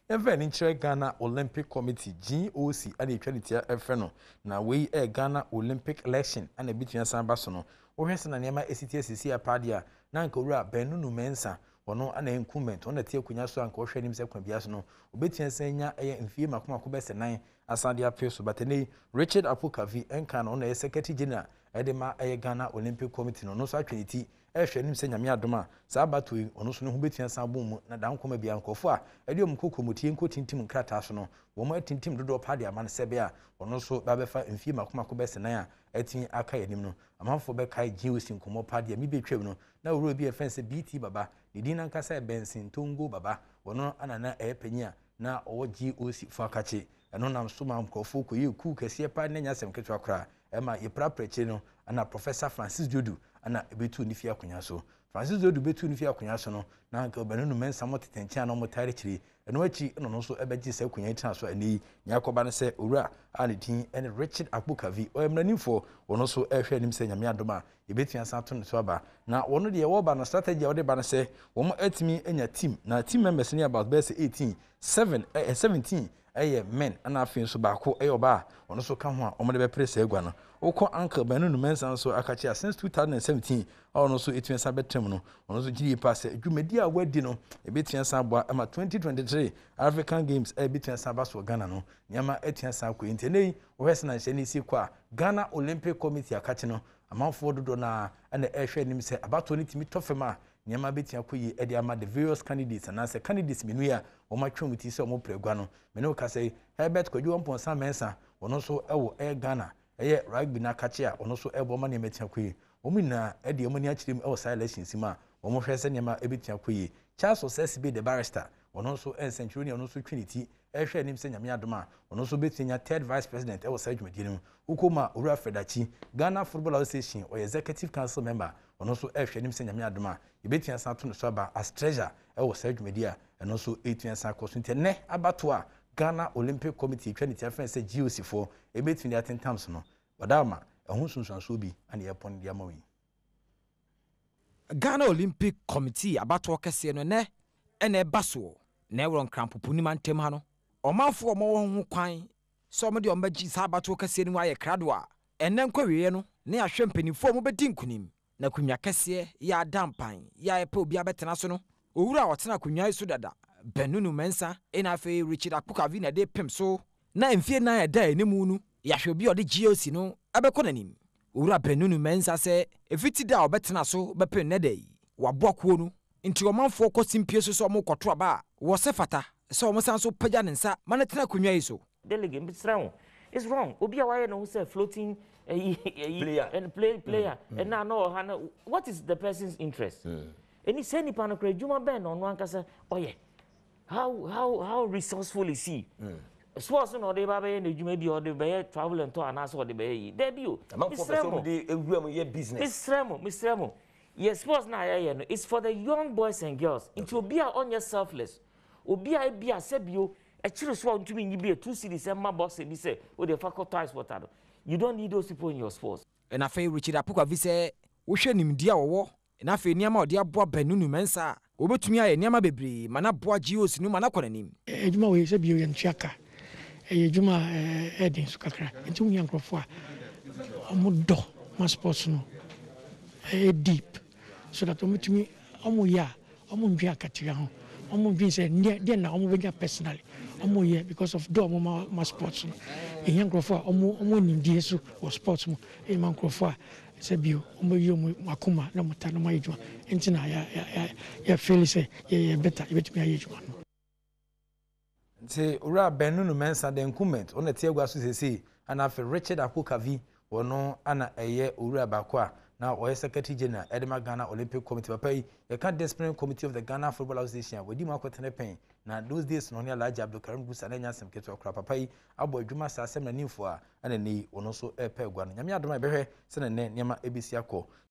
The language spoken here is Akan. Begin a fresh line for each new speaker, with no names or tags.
Even in Ghana Olympic Committee GOC and the Trinity Efreno. Now we a Ghana Olympic election and a bit in San Basono. Ohenson and Yama ACTSC Padia, Nankora, Nunoo Mensah, or no an incumbent on the Tia Kunyaso and Kosher himself Biasno, Obetian Senya, and Fima Kumakubes and 9 Asandia Peso, but Richard Akpokavie and Can on a Secretary General, Edema a Ghana Olympic Committee, no such Trinity. Him senya me adoma sa batoi ono so no ho betua san bom na dan koma bia nkofo a ediom kokomutie nkotintim nkrata so no wo mo atintim dodo pa de amane sebe a ono so ba befa mfie makomako besenan a atin aka yanim no amanfo be kai GOC nkomo pa de mi betwem no na woro bi efense BT baba ne din nan kasa bensin tongo baba wono anana epanya na owo GOC fa kache eno nam so ma nkofo ko ye ku kase pa na nyasem ketwa kra ema ye prapreche no ana Professor Francis Jodu ana betu ni fia kunya so Francis Jodu betu ni fia kunya so no na nka Nunoo Mensah motetenchen na mo tare chiri eno achi no so ebeji se kunya itan so ani nyakoba ne se owura ani din ene Richard Akpokavie oyemranimfo wono so ehwe anim se nyame adoma yebetu ansa to ne so aba na wono de wo ba na strategy wo de ba na se wo mo atimi enya team na team members ni about base 17 men ana afin so ba ko oba wono so ka ho a wo de be press egwa no Oko uncle Nunoo Mensah so akachi since 2017 ono so etuensa betem no ono so gidi pass adwumadi a wadi no ebetuensa bo ama 2023 African Games ebetuensa ba so Ghana no nyama etuensa ko intenei wo hese na nhye si kwa Ghana Olympic Committee akachi no amanfo dodo na na ehwe nim se abato ni timi tofema nyama betia ko yi edi ama the various candidates and say candidates menu ya wo ma twomti se wo pregwa no me no ka say Herbert Kwadwo Mponsa Mensah wono so ewo Ghana eye rugby na kache a ono so ebo ma ne metia koyi omina e de omani akirem e o election sima omo hwese nema ebetia koyi Charles Osesibe the barrister ono so century ono so trinity e hwe nim se nyame adoma ono so betinya third vice president e o sajumadinim ukoma owura Fedachi Ghana Football Association o executive council member ono so e hwe nim se nyame adoma ebetia san to no so ba as treasurer e o sajumadia eno so etua san koso ntene abato a Ghana Olympic Committee Trinity Friends GOC for a bit in the attendance no. Badama, a hunsun subi and the upon the Amoy.
Ghana Olympic Committee about work no ne ene baso never on cramp puniman temano or mouth for more quine somebody on Beji Sabat work no why a cradwa and then queriano near champagne for Mobedinkunim na kunya kese ya dampine ya a po biabetenasono ura watena kunya sudada Nunoo Mensah enafe Richard Akpokavie na de pem so na mfie na ya da enemu nu ya hwe bi ode GOC no abekọ nanim owura Nunoo Mensah se efiti da obetena so bepen ne dai wabọkuo nu nti omanfo kosimpie so mo kwoto aba wo se fata se omo san so pagya ne nsa manetena kunwa yi so
delegate bisrawo is wrong obi a waye no say floating player and now no what is the person's interest any say ni panokra juma ben no ankasa oye how resourceful is he? Sports no dey baba ye na djuma bi o dey be travel and tour na so dey be yi. Dey bi o. Business. Mr. Mo. Yes, sports na ya no. It's for the young boys and girls. Into obi a on your selfless. Obi a bi a sebio e chire so ntumi nyi bi 2 series ma box bi say o dey faculties water. You don't need those people in your sports.
And afa Richard Akpokavie say wo hwe nimdi a wo na afa niam a ode aboa Nunoo Mensah obetumi aye niam bebre mana boa GOC no mana konanim
ejuma we se bio yanchiaka ejuma edin su kakra nti wo yankrofo a omodo ma sports no deep so that omutumi omoya omundwe akatira ho omundwe se de na omubenya personally omoye because of do ma sports no yankrofo omo nimdie so o sports mo e mankrofo a sebio omoyo makuma na mutano ma ejuma enti na ya feel say ya better betumi ayejuma no
nti ura Nunoo Mensah the incumbent on the tiagwa so say ana fe Richard Akpokavie wono ana eye ura bakwa na oye secretary general Edema Ghana Olympic Committee papa yi ye kan disciplinary committee of the Ghana Football Association wedi ma kwetene pen na those days no ne Alhaji Abdulkarim Gusa na nyasem keto akra papa yi abo adwuma sa asem na nimfo a ana ni wono so epe gwa no nyame adoma behwe se ne nema ebisi akọ